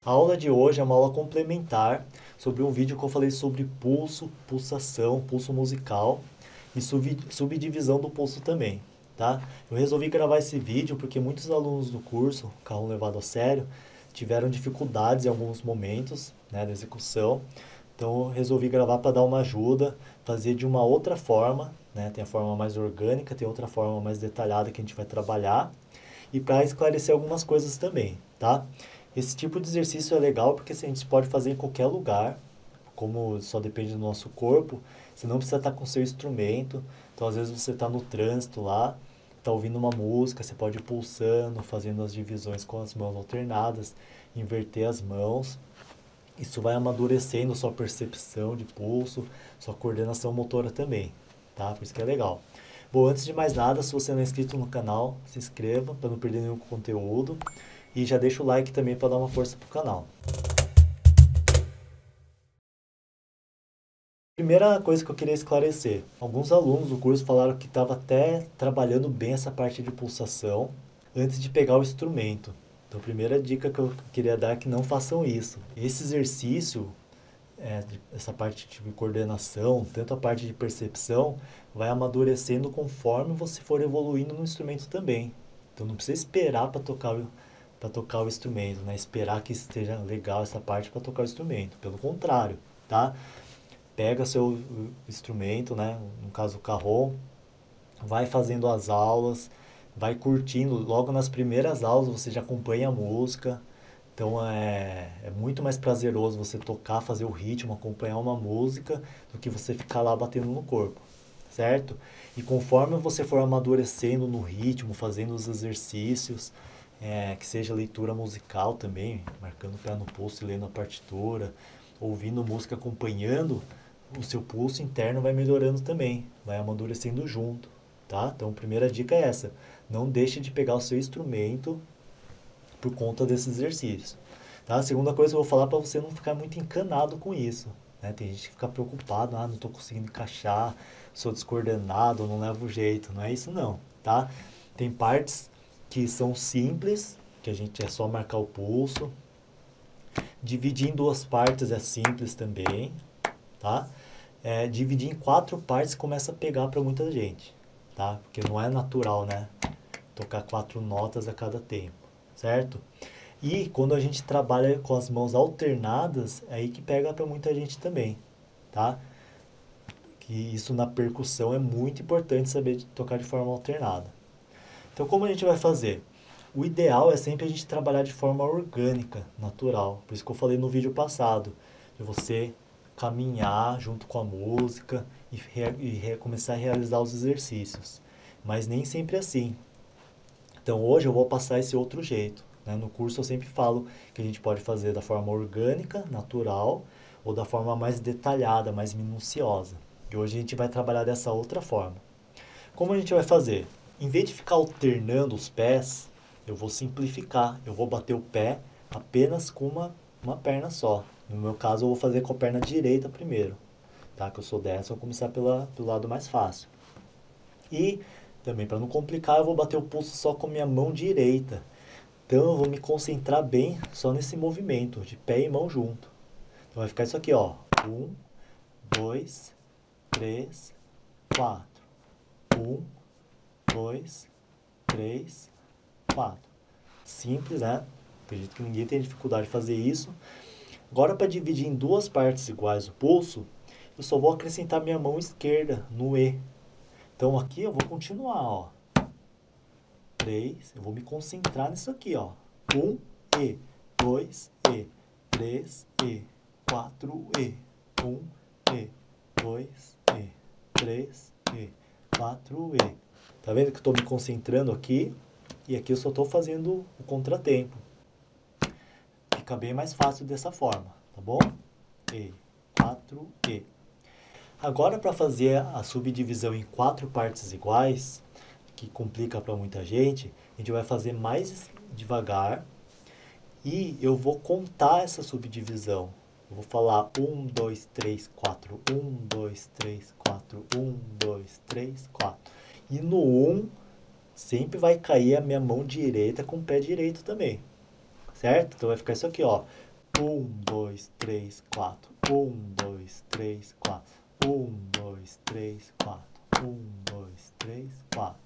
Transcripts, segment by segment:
A aula de hoje é uma aula complementar sobre um vídeo que eu falei sobre pulso, pulsação, pulso musical e subdivisão do pulso também, tá? Eu resolvi gravar esse vídeo porque muitos alunos do curso, Carro Levado a Sério, tiveram dificuldades em alguns momentos, né, da execução. Então eu resolvi gravar para dar uma ajuda, fazer de uma outra forma, né? Tem a forma mais orgânica, tem outra forma mais detalhada que a gente vai trabalhar e para esclarecer algumas coisas também, tá? Esse tipo de exercício é legal porque a gente pode fazer em qualquer lugar, como só depende do nosso corpo, você não precisa estar com o seu instrumento, então às vezes você está no trânsito lá, está ouvindo uma música, você pode ir pulsando, fazendo as divisões com as mãos alternadas, inverter as mãos, isso vai amadurecendo sua percepção de pulso, sua coordenação motora também, tá? Por isso que é legal. Bom, antes de mais nada, se você não é inscrito no canal, se inscreva para não perder nenhum conteúdo e já deixa o like também para dar uma força pro canal. Primeira coisa que eu queria esclarecer, alguns alunos do curso falaram que estava até trabalhando bem essa parte de pulsação antes de pegar o instrumento. Então, a primeira dica que eu queria dar é que não façam isso. Esse exercício essa parte de coordenação, tanto a parte de percepção, vai amadurecendo conforme você for evoluindo no instrumento também. Então não precisa esperar para tocar o instrumento, né? Esperar que esteja legal essa parte para tocar o instrumento. Pelo contrário, tá? Pega seu instrumento, né? No caso o carrom, vai fazendo as aulas, vai curtindo. Logo nas primeiras aulas você já acompanha a música. Então é muito mais prazeroso você tocar, fazer o ritmo, acompanhar uma música, do que você ficar lá batendo no corpo, certo? E conforme você for amadurecendo no ritmo, fazendo os exercícios, que seja leitura musical também, marcando o pé no pulso e lendo a partitura, ouvindo música acompanhando, o seu pulso interno vai melhorando também, vai amadurecendo junto, tá? Então a primeira dica é essa, não deixe de pegar o seu instrumento por conta desses exercícios. Tá? A segunda coisa que eu vou falar para você não ficar muito encanado com isso. Né? Tem gente que fica preocupado, não estou conseguindo encaixar, sou descoordenado, não levo jeito. Não é isso não, tá? Tem partes que são simples, que a gente é só marcar o pulso. Dividir em duas partes é simples também, tá? Dividir em quatro partes começa a pegar para muita gente, tá? Porque não é natural, né? Tocar quatro notas a cada tempo, certo? E quando a gente trabalha com as mãos alternadas, é aí que pega para muita gente também, tá? Que isso na percussão é muito importante saber tocar de forma alternada. Então, como a gente vai fazer? O ideal é sempre a gente trabalhar de forma orgânica, natural. Por isso que eu falei no vídeo passado, de você caminhar junto com a música e começar a realizar os exercícios. Mas nem sempre é assim. Então hoje eu vou passar esse outro jeito. Né? No curso eu sempre falo que a gente pode fazer da forma orgânica, natural, ou da forma mais detalhada, mais minuciosa. E hoje a gente vai trabalhar dessa outra forma. Como a gente vai fazer? Em vez de ficar alternando os pés, eu vou simplificar. Eu vou bater o pé apenas com uma perna só. No meu caso, eu vou fazer com a perna direita primeiro. Tá? Que eu sou dessa, eu vou começar pelo lado mais fácil. E também, para não complicar, eu vou bater o pulso só com a minha mão direita. Então eu vou me concentrar bem só nesse movimento, de pé e mão junto. Então vai ficar isso aqui, ó. 1, 2, 3, 4. 1, 2, 3, 4. Simples, né? Acredito que ninguém tem dificuldade de fazer isso. Agora, para dividir em duas partes iguais o pulso, eu só vou acrescentar minha mão esquerda no E. Então aqui eu vou continuar, ó. 3, eu vou me concentrar nisso aqui, ó. 1 E, 2 E, 3 E, 4 E, 1 E, 2 E, 3 E, 4 E. Tá vendo que eu estou me concentrando aqui e aqui eu só estou fazendo o contratempo. Fica bem mais fácil dessa forma, tá bom? E, 4 E. Agora para fazer a subdivisão em quatro partes iguais, que complica para muita gente, a gente vai fazer mais devagar e eu vou contar essa subdivisão. Eu vou falar 1, 2, 3, 4, 1, 2, 3, 4, 1, 2, 3, 4. E no 1, sempre vai cair a minha mão direita com o pé direito também, certo? Então vai ficar isso aqui, ó. 1, 2, 3, 4. 1, 2, 3, 4. 1, 2, 3, 4. 1, 2, 3, 4.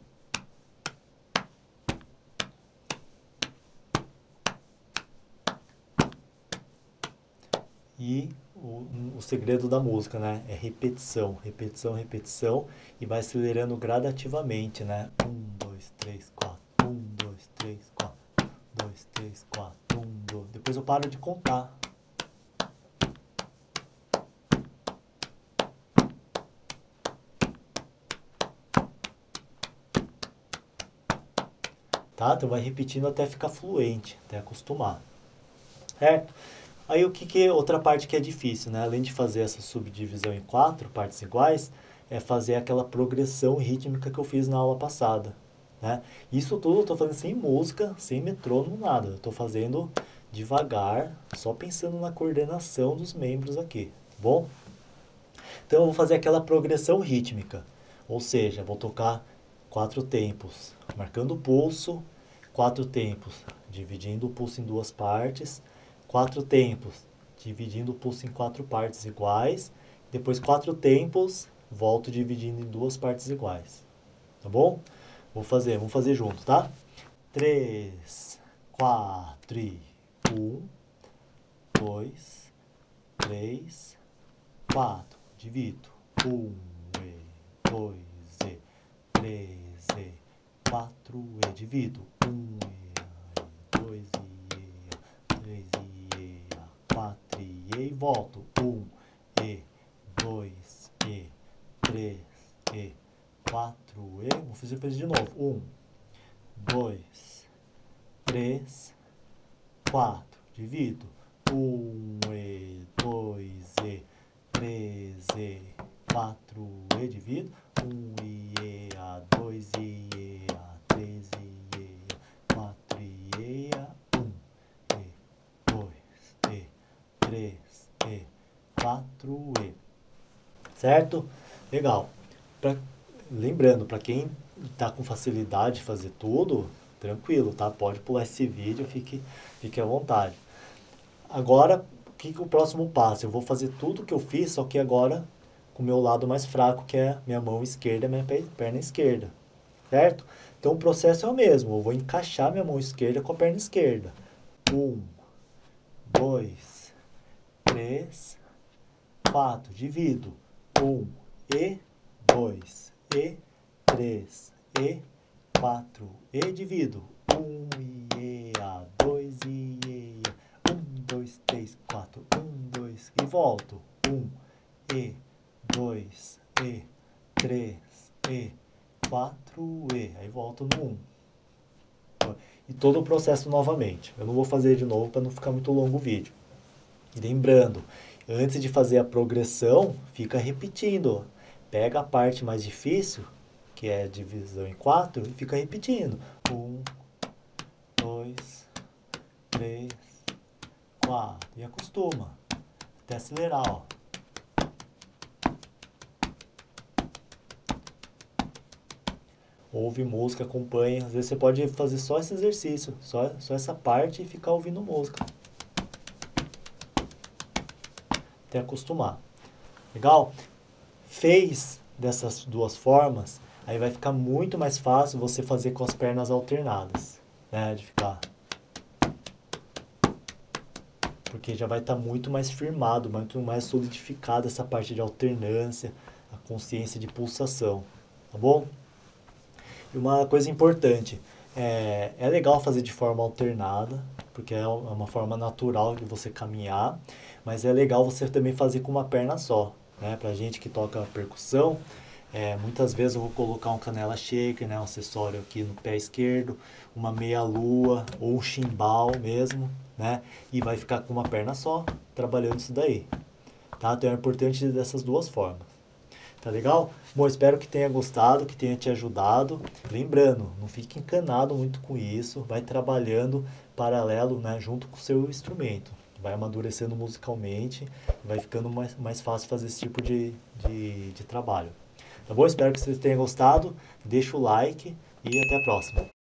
E o segredo da música, né? É repetição, repetição, repetição. E vai acelerando gradativamente, né? 1, 2, 3, 4. 1, 2, 3, 4. 2, 3, 4. 1, 2. Depois eu paro de contar. Tá? Então vai repetindo até ficar fluente, até acostumar. Certo? Aí outra parte que é difícil, né? Além de fazer essa subdivisão em 4 partes iguais, é fazer aquela progressão rítmica que eu fiz na aula passada, né? Isso tudo eu estou fazendo sem música, sem metrônomo, nada. Eu estou fazendo devagar, só pensando na coordenação dos membros aqui, tá bom? Então eu vou fazer aquela progressão rítmica, ou seja, vou tocar 4 tempos, marcando o pulso, 4 tempos, dividindo o pulso em 2 partes, 4 tempos, dividindo o pulso em 4 partes iguais, depois 4 tempos, volto dividindo em 2 partes iguais. Tá bom? Vamos fazer junto, tá? 3, 4 e 1, 2, 3, 4. Divido. 1 e 2 e 3 e 4 e divido. 1 e 2 e 3 e 4 e volto. 1 e 2 e 3 e 4 e... Vou fazer de novo. 1, 2, 3, 4. Divido. 1 e 2 e 3 e 4 e divido. 1 e a 2 e a 3 e a 4 e a 1 e 2 e 3 e 4 e. Certo? Legal. Lembrando, para quem está com facilidade de fazer tudo, tranquilo, tá? Pode pular esse vídeo, fique à vontade. Agora, o que é o próximo passo? Eu vou fazer tudo que eu fiz, só que agora com o meu lado mais fraco, que é minha mão esquerda e minha perna esquerda. Certo? Então o processo é o mesmo. Eu vou encaixar minha mão esquerda com a perna esquerda. 1, 2, 3, 4. Divido. 1 e 2 e 3 e 4 e divido. 1 e a 2 e a 1, 2, 3, 4. 1, 2 e volto. 1 e 2 e 3 e 4 e. Aí volto no 1. E todo o processo novamente. Eu não vou fazer de novo para não ficar muito longo o vídeo. E lembrando, antes de fazer a progressão, fica repetindo. Pega a parte mais difícil, que é a divisão em 4, e fica repetindo. 1, 2, 3, 4. E acostuma. Até acelerar, ó. Ouve música, acompanha. Às vezes você pode fazer só esse exercício, só essa parte e ficar ouvindo música. Até acostumar. Legal? Fez dessas duas formas, aí vai ficar muito mais fácil você fazer com as pernas alternadas, né? De ficar. Porque já vai estar muito mais firmado, muito mais solidificado essa parte de alternância, a consciência de pulsação. Tá bom? E uma coisa importante, é legal fazer de forma alternada, porque é uma forma natural de você caminhar, mas é legal você também fazer com uma perna só, né? Pra gente que toca percussão, muitas vezes eu vou colocar um canela shaker, né? Um acessório aqui no pé esquerdo, uma meia-lua ou um chimbal mesmo, né? E vai ficar com uma perna só, trabalhando isso daí, tá? Então é importante dessas duas formas. Tá legal? Bom, espero que tenha gostado, que tenha te ajudado. Lembrando, não fique encanado muito com isso. Vai trabalhando paralelo, né, junto com o seu instrumento. Vai amadurecendo musicalmente. Vai ficando mais fácil fazer esse tipo de trabalho. Tá bom? Espero que você tenha gostado. Deixa o like e até a próxima.